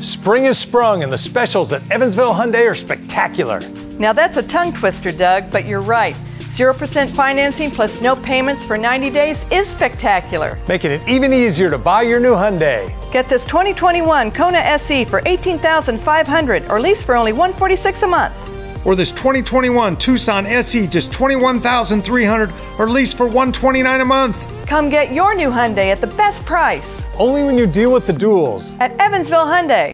Spring is sprung and the specials at Evansville Hyundai are spectacular. Now that's a tongue twister, Doug, but you're right. 0% financing plus no payments for 90 days is spectacular. Making it even easier to buy your new Hyundai. Get this 2021 Kona SE for $18,500 or lease for only $146 a month. Or this 2021 Tucson SE just $21,300 or lease for $129 a month. Come get your new Hyundai at the best price. Only when you deal with the duals. At Evansville Hyundai.